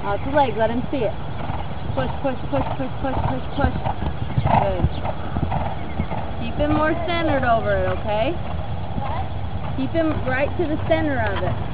Out the leg, let him see it. Push, push, push, push, push, push, push. Good. Keep him more centered over it, okay? Keep him right to the center of it.